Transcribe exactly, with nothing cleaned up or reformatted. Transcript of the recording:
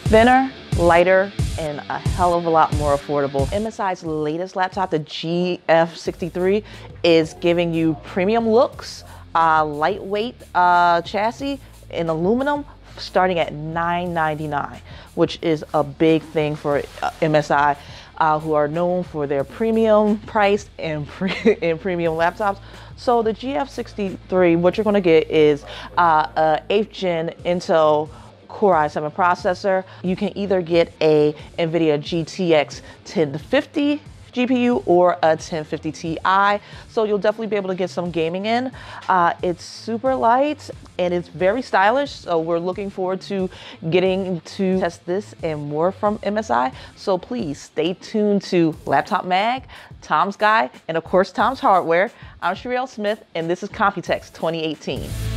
Thinner, lighter, and a hell of a lot more affordable. M S I's latest laptop, the G F sixty-three, is giving you premium looks, uh, lightweight uh, chassis in aluminum, starting at nine ninety-nine, which is a big thing for uh, M S I, uh, who are known for their premium price and, pre and premium laptops. So the G F sixty-three, what you're gonna get is uh, a eighth gen Intel Core i seven processor. You can either get a NVIDIA G T X ten fifty G P U or a ten fifty Ti, so you'll definitely be able to get some gaming in. Uh, it's super light and it's very stylish, so we're looking forward to getting to test this and more from M S I. So please stay tuned to Laptop Mag, Tom's Guide, and of course Tom's Hardware. I'm Sherelle Smith, and this is Computex twenty eighteen.